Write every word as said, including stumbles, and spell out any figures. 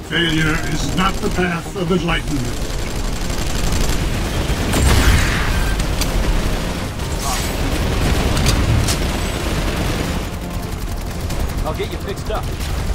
Failure is not the path of enlightenment. I'll get you fixed up.